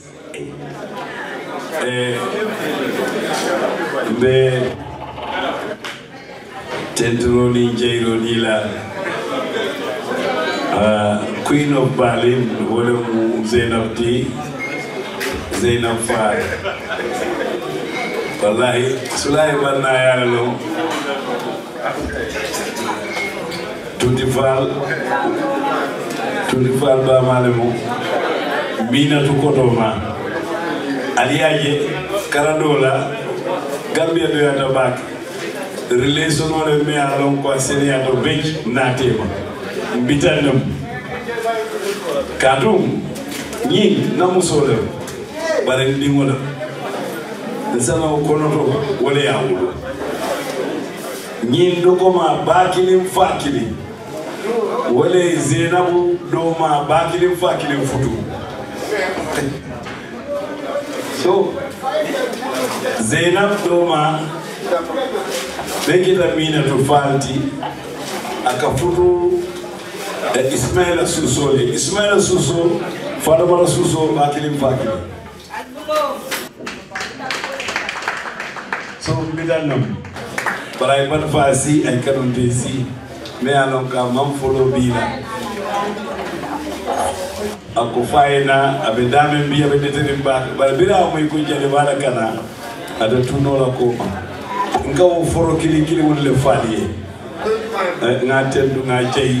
be Tentroni Jairo Nila Queen of Berlin Wolem Zainab T Zainab Fay wallahi Sulaiman na yalo Tuti Fall ba malemo Mina tukotoma aliaje Karadola Gambia do yata back relation ole me alon ko senia do bench natema bitanam kadum ni namusole bare ndingola nsana konoto wole yawulo ni ndokoma bakili mfakili wole Zainabu doma bakili mfakili mfutu so Zainab doma Bekita Mina Tufalti akafutu Ismaila Susole Ismaila Suso Fadamara Suso bakili mfakili so bidanam but I want to see I cannot see me along come follow bila ako faina abedame mbia bedete mbaka but bila mo ikunja le bala kana ada tunola ko ngawo foro kili wonle fali ngatendu ngajay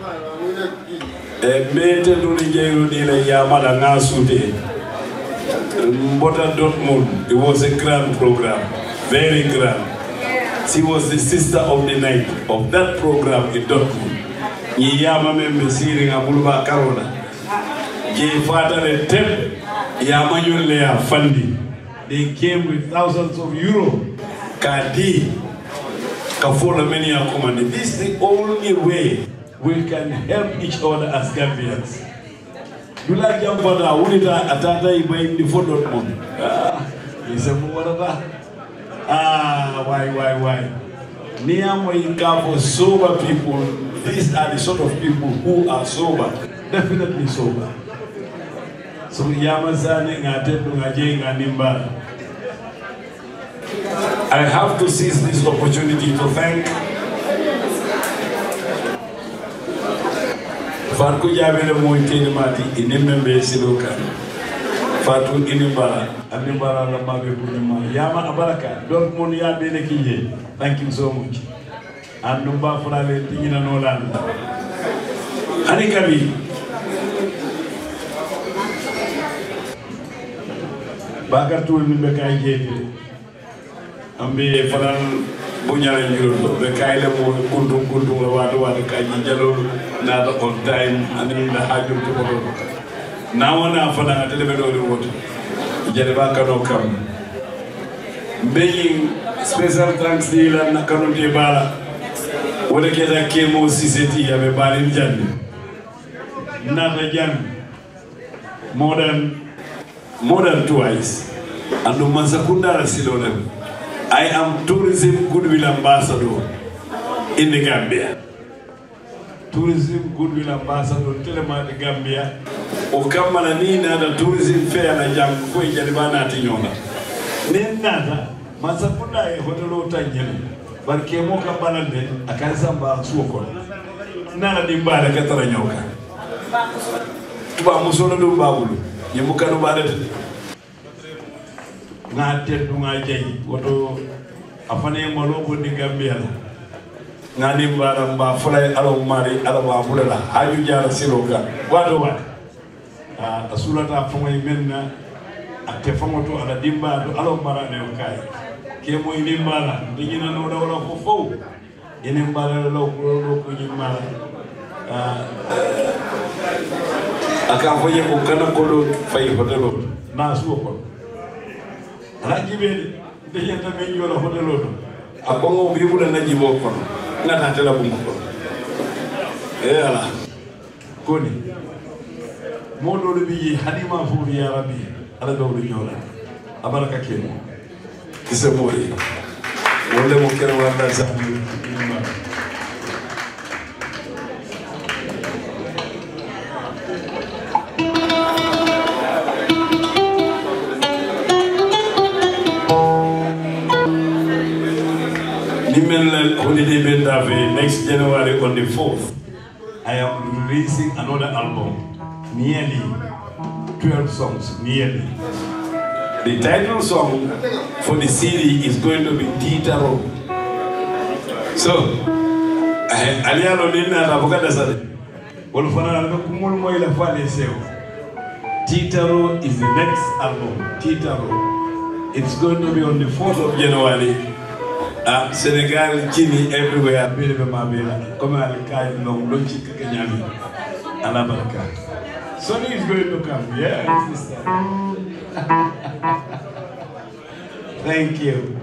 mete du ni jeyro ni la yamala ngasude Mbota Dortmund. It was a grand program, very grand. She was the sister of the night of that program in Dortmund. Yama membe siri ngabuluba karola. Je father le tem yamanyul le funding. They came with thousands of euro. Kadi kafola many command. This is the only way we can help each other as Gambians. Dula jampada unita atata ibaim di Dortmund. Why? Niamo inka for sober people. These are the sort of people who are sober, definitely sober. So Yamazane ngatetu ngajenga nimba. I have to seize this opportunity to thank Farku Jabele Moitini Mati in Membe Siloka. Fatu Inimbara, Animbara Lamabe Punima, Yama Abaraka, Dortmund Yabele Kije. Thank you so much. And Numba Frale Tina Nolan. Anikabi Bakatu Mbeka Jedi. Ambe Faran Bunyala Yuro, the Kaila Kundu Wadu Kaji Jalo, not on time, and in the Haju tomorrow. Now on our Fana Televedo water. Jeribaka no come. Being special thanks to Ilan Nakano de Bala. What a get a chemo CCT of a Balin Jan. Not a Jan. More than twice. And the Masakunda Silonel. I am Tourism Goodwill Ambassador in the Gambia. Tourism Goodwill Ambassador Telema the Gambia. Okamana Nina the tourism fair na jam kwa Jalibana Tinyona. Nina Masakunda e hotelo Tanjani. But Kemoka Banande, a Kansamba Suokon. Nana Dimbala Kataranyoka. Tuba Musono Babulu. Yamukano Badet. Ngate dunga jey woto afane malobo di Gambia ngani mba fulay alo mari alo ba fulala haju jara siloka wado wa asulata fomay menna ate fomoto ala dimba do alo mara ne kay ke moy dimbala digina no dawla fofo ene mbala lo ko nyimala aka foye ko kana ko do fay hotelo na suoko Rajibeli, they have to make you a hotel. A bongo people and Najibo, not a telebunko. Yeah, Koni. Mono to be Hanima for the Arabi, Alado Yola, Abaraka Kemo. It's a boy. One level caravan that's Nimel holiday Bentafe next January on the 4th. I am releasing another album, nearly 12 songs, nearly. The title song for the CD is going to be Titaro. So, Aliano Lina Avocada Sade. Titaro is the next album, Titaro. It's going to be on the 4th of January. Senegal, Guinea, everywhere, come Sonny is going to come, yeah, sister. Thank you.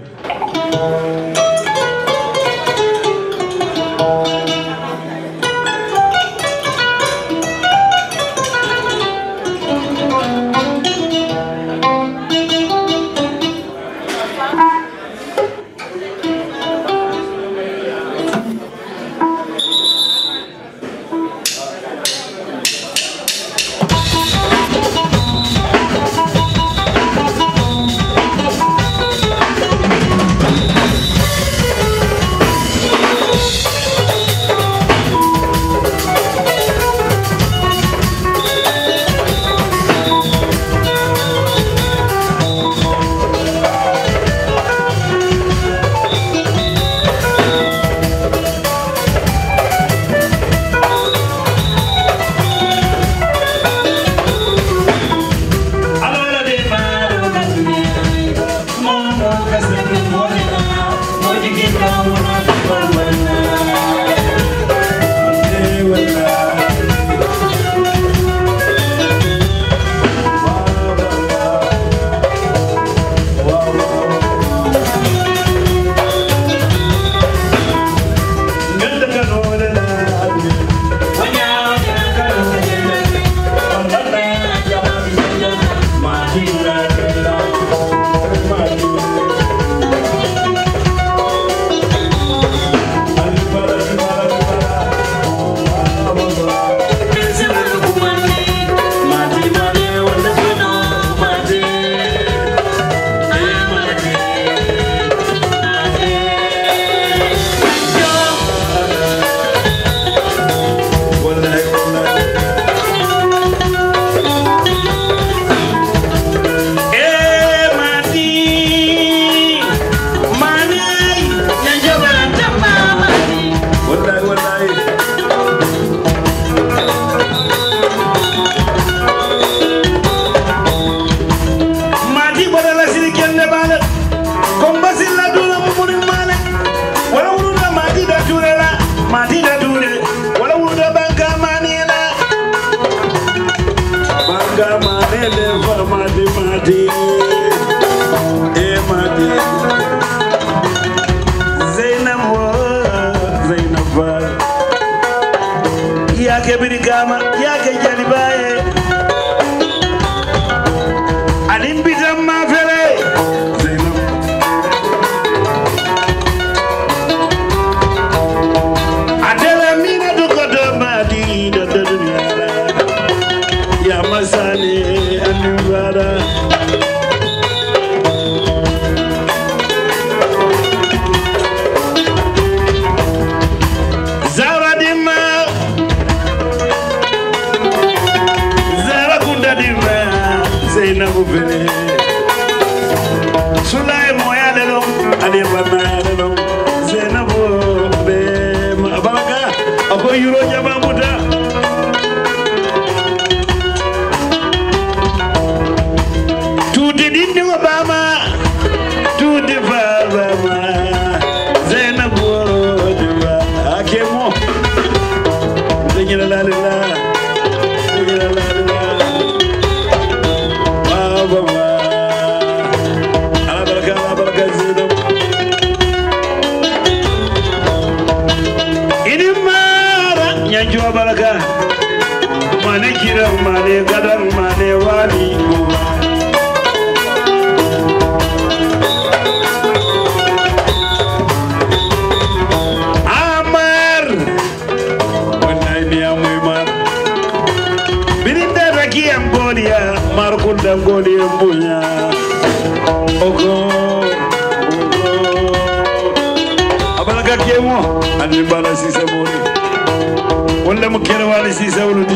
abalaga kemo andi bala sisa mori wala mo kera wali sisa wuludi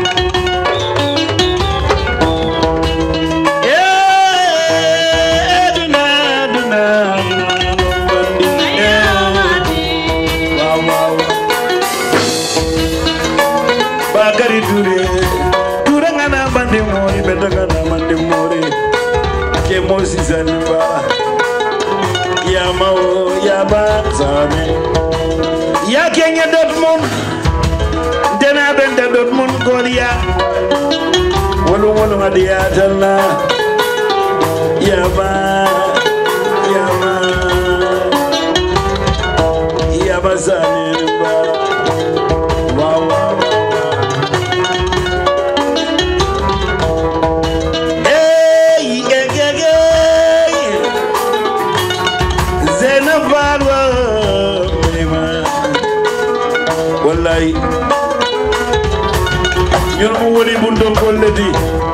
Bakari Ture ngana bandi mori betaka na mandi mori kemo sisa nimba Yamao Yabatsane Ya Kenya Dortmund Dena Benda Dortmund Korea Walu Madia Jalla Yabasane Wow Wallahi ñun mu woni bundol golledi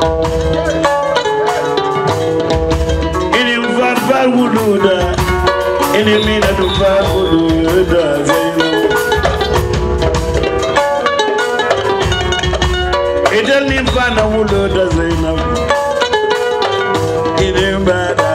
ini far wuluda ini mina du far wuluda zeyno idel ni fana wuluda zeyno ini bada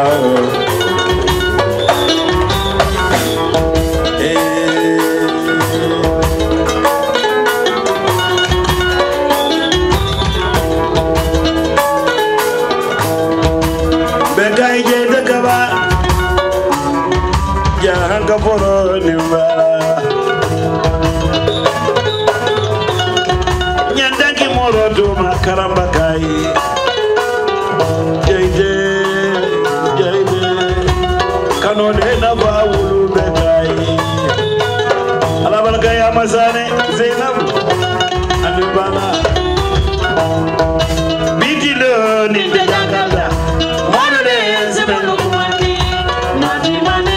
Kaporo nimba Nyandangi morodo makaramba kai Jaide Kanone na bawulu bekai Alabal gaya masane Zainab Alibana Bigilo ni bedangala Monore zibelo kumani Mati mane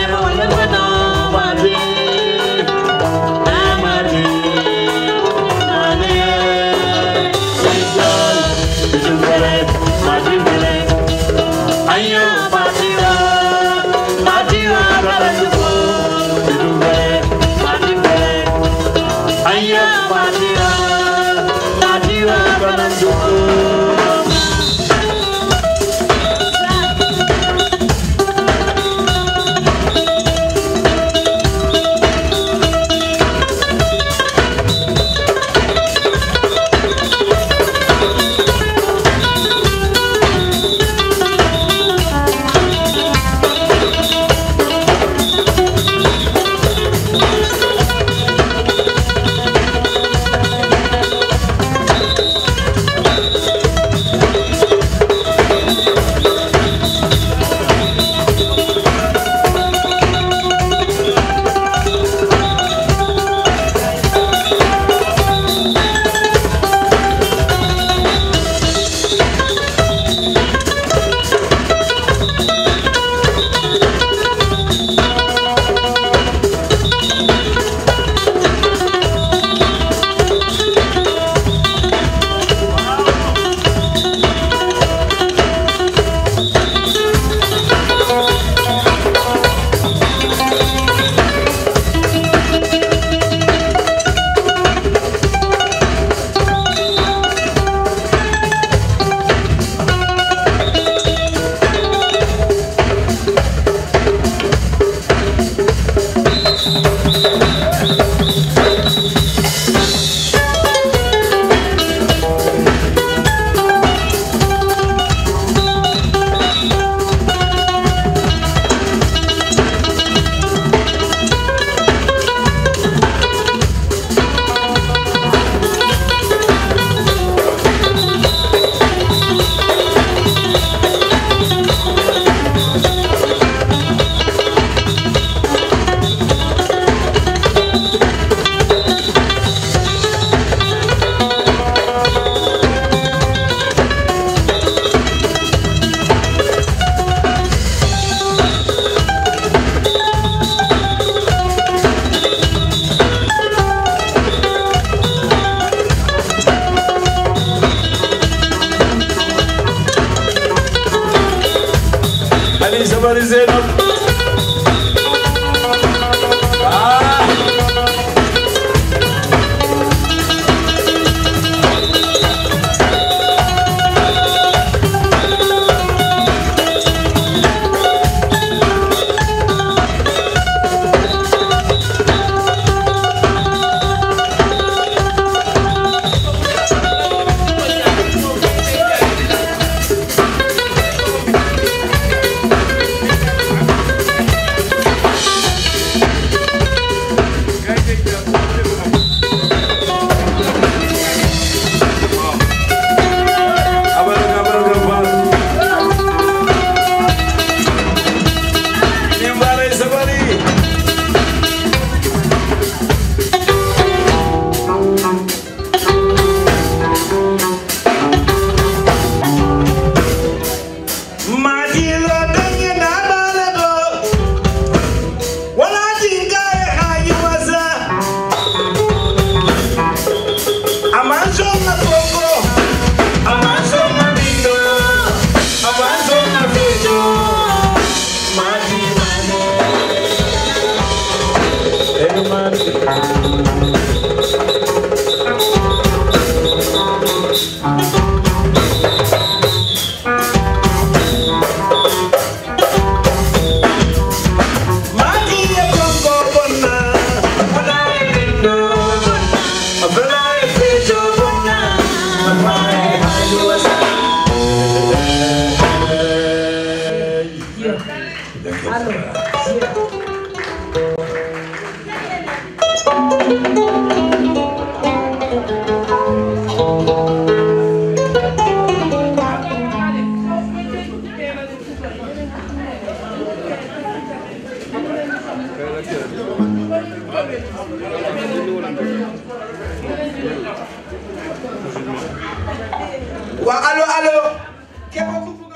Wa allo allo képp ku